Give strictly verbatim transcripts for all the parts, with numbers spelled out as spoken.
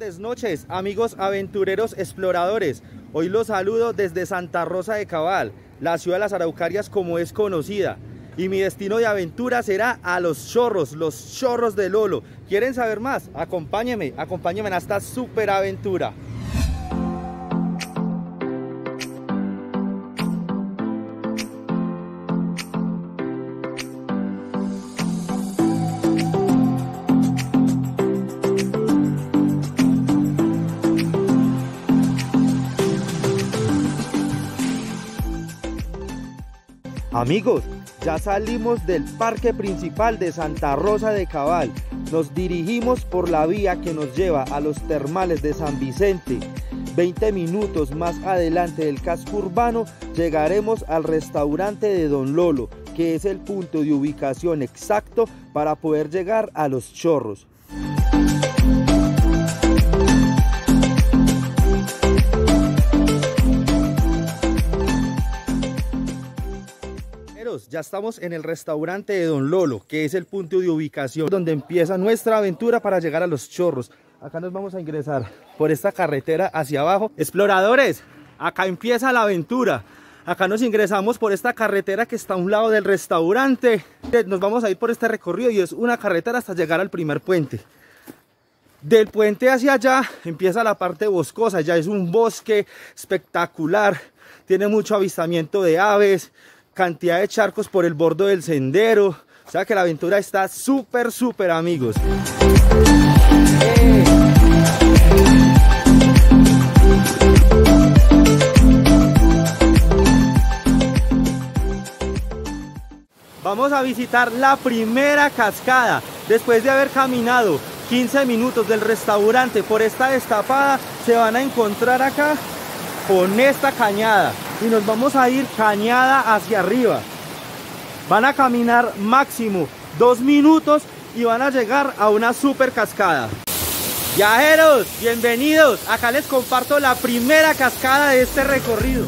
Buenas noches, amigos aventureros exploradores. Hoy los saludo desde Santa Rosa de Cabal, la ciudad de las Araucarias como es conocida. Y mi destino de aventura será a los chorros, los chorros de Lolo. ¿Quieren saber más? Acompáñenme, acompáñenme a esta super aventura. Amigos, ya salimos del parque principal de Santa Rosa de Cabal. Nos dirigimos por la vía que nos lleva a los termales de San Vicente. veinte minutos más adelante del casco urbano llegaremos al restaurante de Don Lolo, que es el punto de ubicación exacto para poder llegar a los chorros. Ya estamos en el restaurante de Don Lolo, que es el punto de ubicación donde empieza nuestra aventura para llegar a los chorros. Acá nos vamos a ingresar por esta carretera hacia abajo. Exploradores, acá empieza la aventura. Acá nos ingresamos por esta carretera que está a un lado del restaurante. Nos vamos a ir por este recorrido y es una carretera hasta llegar al primer puente. Del puente hacia allá empieza la parte boscosa. Ya es un bosque espectacular. Tiene mucho avistamiento de aves, cantidad de charcos por el borde del sendero. O sea que la aventura está súper, súper, amigos. Eh. Vamos a visitar la primera cascada. Después de haber caminado quince minutos del restaurante por esta destapada, se van a encontrar acá con esta cañada. Y nos vamos a ir cañada hacia arriba. Van a caminar máximo dos minutos y van a llegar a una super cascada. Viajeros, bienvenidos. Acá les comparto la primera cascada de este recorrido.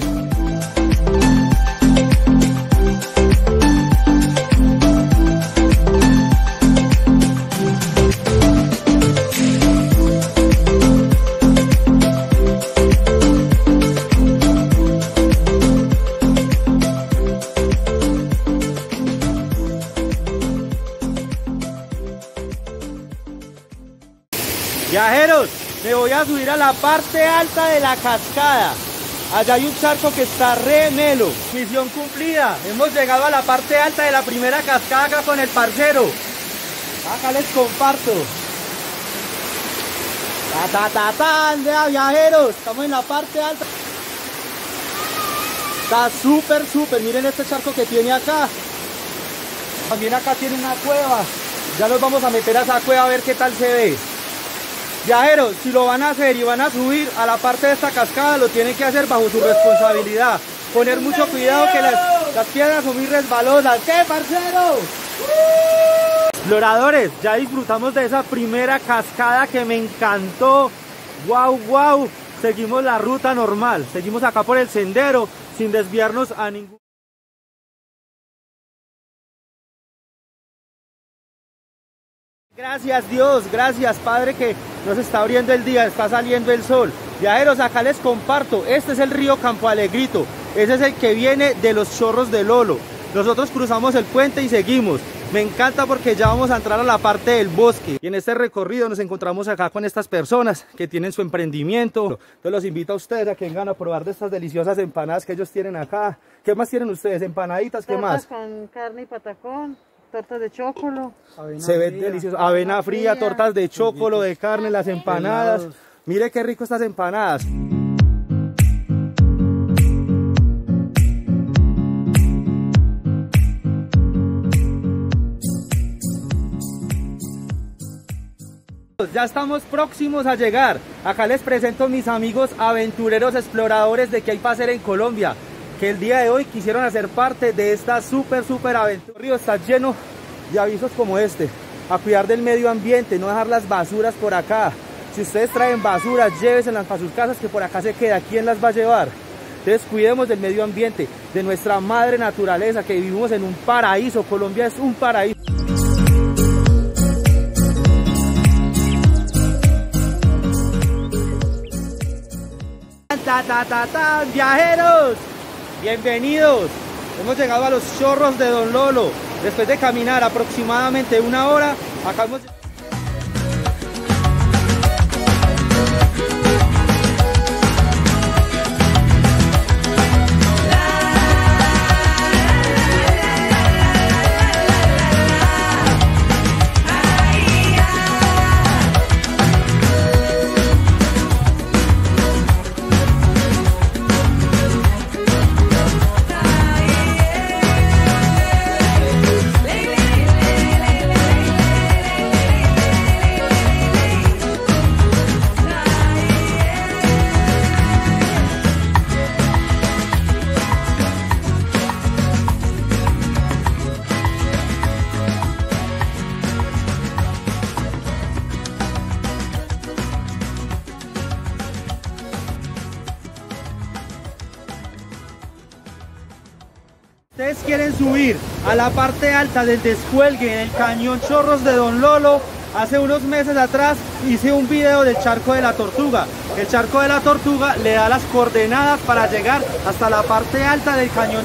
Viajeros, me voy a subir a la parte alta de la cascada. Allá hay un charco que está re melo. Misión cumplida. Hemos llegado a la parte alta de la primera cascada acá con el parcero. Acá les comparto. Ta ta ta ta, andea, viajeros. Estamos en la parte alta. Está súper, súper. Miren este charco que tiene acá. También acá tiene una cueva. Ya nos vamos a meter a esa cueva a ver qué tal se ve. Viajeros, si lo van a hacer y van a subir a la parte de esta cascada, lo tienen que hacer bajo su responsabilidad. Poner mucho cuidado que las, las piedras son muy resbalosas. ¿Qué, parcero? Exploradores, ya disfrutamos de esa primera cascada que me encantó. Wow, wow. Seguimos la ruta normal. Seguimos acá por el sendero sin desviarnos a ningún... Gracias Dios, gracias Padre que nos está abriendo el día, está saliendo el sol. Viajeros, acá les comparto, este es el río Campo Alegrito, ese es el que viene de los chorros de Lolo. Nosotros cruzamos el puente y seguimos. Me encanta porque ya vamos a entrar a la parte del bosque. Y en este recorrido nos encontramos acá con estas personas que tienen su emprendimiento. Entonces los invito a ustedes a que vengan a probar de estas deliciosas empanadas que ellos tienen acá. ¿Qué más tienen ustedes? ¿Empanaditas? ¿Qué más? Con carne y patacón. Tortas de chocolo. Se ve delicioso. Avena fría, fría, tortas de chocolo, de carne, las empanadas. Helados. Mire qué rico estas empanadas. Ya estamos próximos a llegar. Acá les presento mis amigos aventureros exploradores de qué hay para hacer en Colombia, que el día de hoy quisieron hacer parte de esta súper, súper aventura. El río está lleno de avisos como este, a cuidar del medio ambiente, no dejar las basuras por acá. Si ustedes traen basuras, lléveselas para sus casas, que por acá se queda. ¿Quién las va a llevar? Entonces cuidemos del medio ambiente, de nuestra madre naturaleza, que vivimos en un paraíso. Colombia es un paraíso. ta ta ta ta, viajeros, bienvenidos. Hemos llegado a los Chorros de Don Lolo. Después de caminar aproximadamente una hora, acá hemos... Ustedes quieren subir a la parte alta del descuelgue en el cañón Chorros de Don Lolo. Hace unos meses atrás hice un video del Charco de la Tortuga. El Charco de la Tortuga le da las coordenadas para llegar hasta la parte alta del cañón.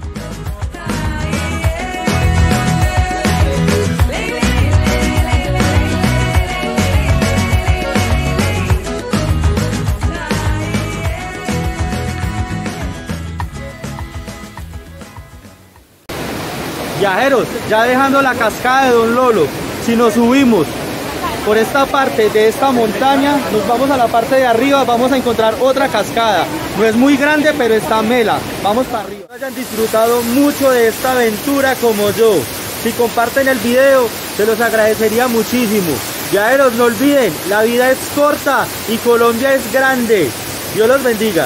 Viajeros, ya dejando la cascada de Don Lolo, si nos subimos por esta parte de esta montaña, nos vamos a la parte de arriba, vamos a encontrar otra cascada. No es muy grande, pero está mela. Vamos para arriba. Hayan disfrutado mucho de esta aventura como yo. Si comparten el video, se los agradecería muchísimo. Viajeros, no olviden, la vida es corta y Colombia es grande. Dios los bendiga.